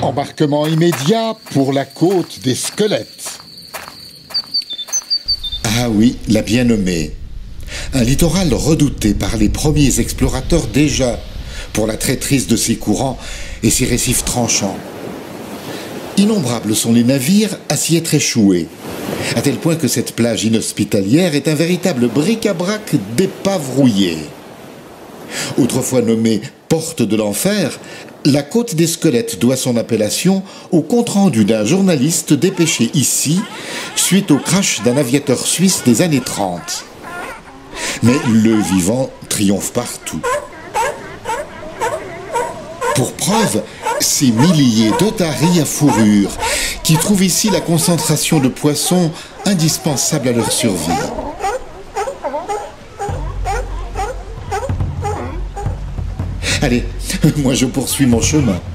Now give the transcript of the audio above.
Embarquement immédiat pour la côte des squelettes. Ah oui, la bien nommée. Un littoral redouté par les premiers explorateurs déjà pour la traîtrise de ses courants et ses récifs tranchants. Innombrables sont les navires à s'y être échoués, à tel point que cette plage inhospitalière est un véritable bric-à-brac d'épaves rouillées. Autrefois nommée Porte de l'Enfer, la côte des squelettes doit son appellation au compte-rendu d'un journaliste dépêché ici suite au crash d'un aviateur suisse des années 30. Mais le vivant triomphe partout. Pour preuve, ces milliers d'otaries à fourrure qui trouvent ici la concentration de poissons indispensable à leur survie. Allez, moi je poursuis mon chemin.